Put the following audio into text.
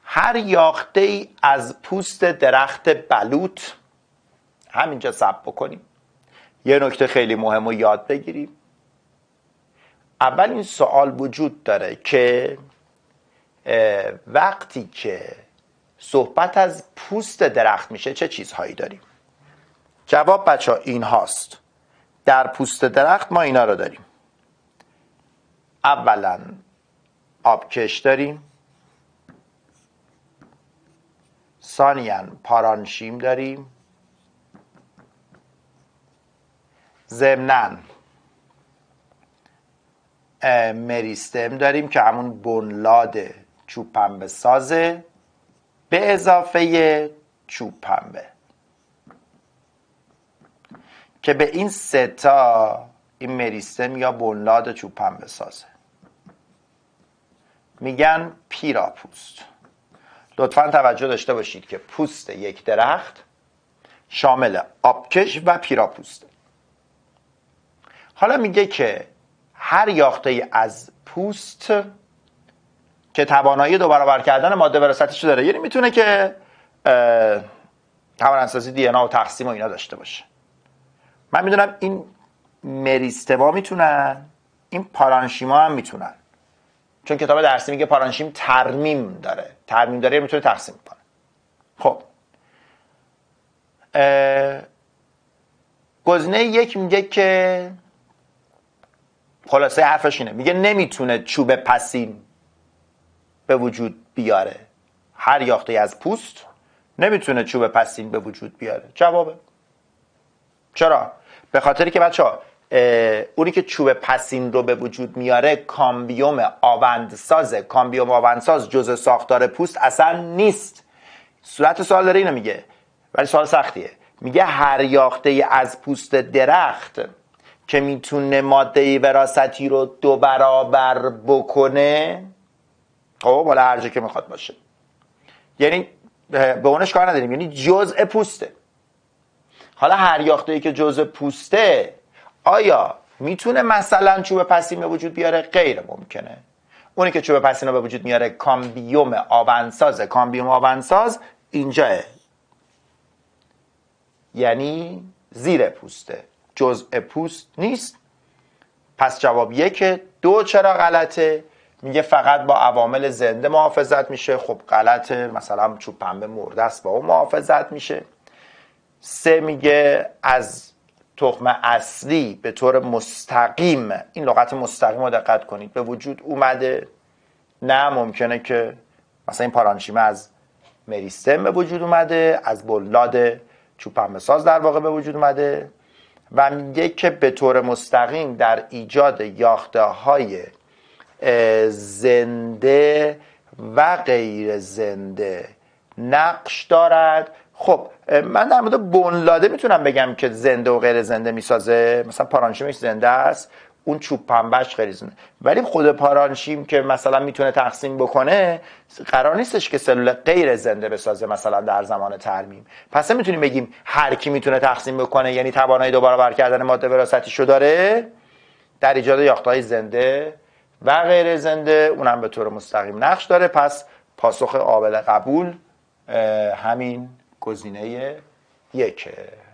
هر یاخته ای از پوست درخت بلوط، همینجا ثبت بکنیم. یه نکته خیلی مهم رو یاد بگیریم. اول این سوال وجود داره که وقتی که صحبت از پوست درخت میشه چه چیزهایی داریم؟ جواب بچه ها این هاست. در پوست درخت ما اینا رو داریم. اولا آبکش داریم، ثانیاً پارانشیم داریم، ضمناً مریستم داریم که همون بنیاد چوب پنبه سازه به اضافه چوب پنبه که به این سه تا این مریستم یا بنیاد چوب پنبه سازه میگن پیراپوست. لطفاً توجه داشته باشید که پوست یک درخت شامل آبکش و پیراپوسته. حالا میگه که هر یاخته از پوست که توانایی دو برابر کردن ماده وراثتیش داره، یعنی میتونه که توانمندسازی دی ان ا و تقسیم و اینا داشته باشه. من میدونم این مریستما میتونن، این پارانشیما هم میتونن، چون کتاب درسی میگه پارانشیم ترمیم داره میتونه تقسیم کنه. خب گزینه یک میگه که خلاصه حرفش اینه، میگه نمیتونه چوب پسین به وجود بیاره. هر یاخته از پوست نمیتونه چوب پسین به وجود بیاره. جوابه چرا؟ به خاطری که بچه‌ها اونی که چوب پسین رو به وجود میاره کامبیوم آوندسازه. کامبیوم آوندساز جزء ساختار پوست اصلا نیست. صورت سوال داره اینو میگه، ولی سوال سختیه. میگه هر یاخته از پوست درخت که میتونه ماده وراثتی رو 2 برابر بکنه، خب حالا هر جا که میخواد باشه، یعنی به اونش کار نداریم، یعنی جزء پوسته. حالا هر یاخته‌ای که جزء پوسته آیا میتونه مثلا چوب پسین به وجود بیاره؟ غیر ممکنه. اونی که چوب پسین رو به وجود میاره کامبیوم آوندسازه. کامبیوم آوندساز اینجاه، یعنی زیر پوسته، جزء پوست نیست. پس جواب 1. 2 چرا غلطه؟ میگه فقط با عوامل زنده محافظت میشه. خب غلطه، مثلا چوب پنبه مرده است با اون محافظت میشه. 3 میگه از تخم اصلی به طور مستقیم، این لغت مستقیم رو دقت کنید، به وجود اومده. نه، ممکنه که مثلا این پارانشیمه از مریستم به وجود اومده، از بنیاد چوب پنبه ساز در واقع به وجود اومده. و میگه که به طور مستقیم در ایجاد یاخته های زنده و غیر زنده نقش دارد. خب من در مورد بنیاده میتونم بگم که زنده و غیر زنده میسازه. مثلا پارانشیمش زنده است، اون چوب پنبهش غیر زنده. ولی خود پارانشیم که مثلا میتونه تقسیم بکنه، قرار نیستش که سلول غیر زنده بسازه مثلا در زمان ترمیم. پس میتونیم بگیم هر کی میتونه تقسیم بکنه، یعنی توانایی 2 برابر کردن ماده وراثتیشو داره در ایجاد یافته‌های زنده و غیر زنده، اونم به طور مستقیم نقش داره. پس پاسخ قابل قبول همین گزینه 1.